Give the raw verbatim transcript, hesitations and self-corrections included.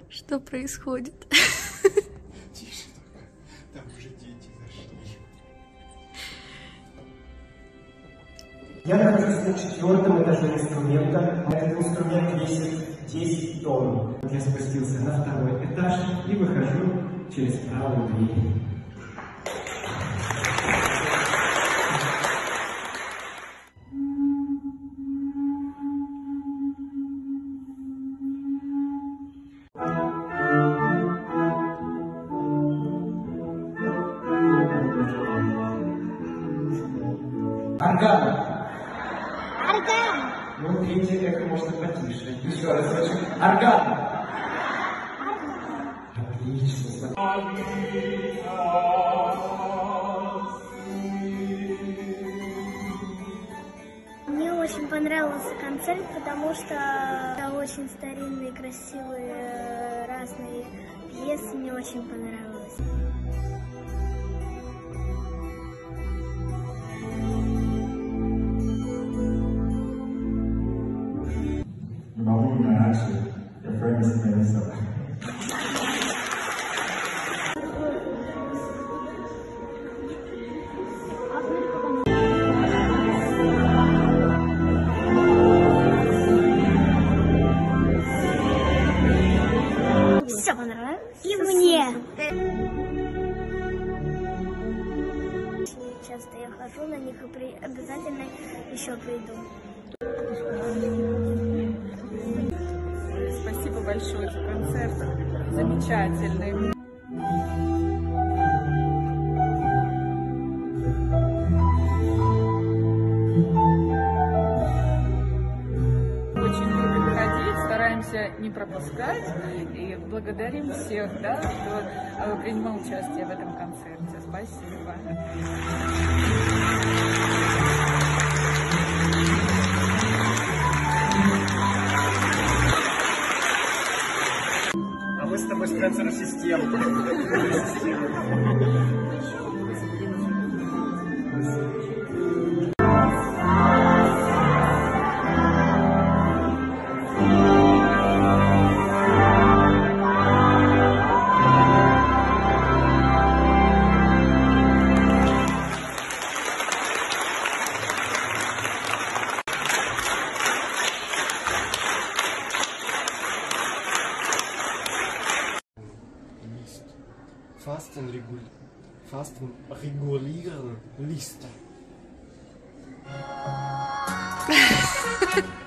Что происходит? Тише только, там уже дети зашли. Я нахожусь на четвертом этаже инструмента. Этот инструмент весит десять тонн. Я спустился на второй этаж и выхожу через правую дверь. Орган. Орган. Ну, третье эхо можно потише. Еще раз. Орган. Отлично. Мне очень понравился концерт, потому что это очень старинные, красивые, разные пьесы. Мне очень понравилось. Могу иначе. Я правильно становился. Все понравилось. И мне. Часто я хожу на них и при... обязательно еще приду. Спасибо большое за концерт. Замечательный. Очень любим ходить, стараемся не пропускать и благодарим всех, да, кто принимал участие в этом концерте. Спасибо. А мы с тобой Спенсер систему. Fasten, regul Fasten regulieren Liste.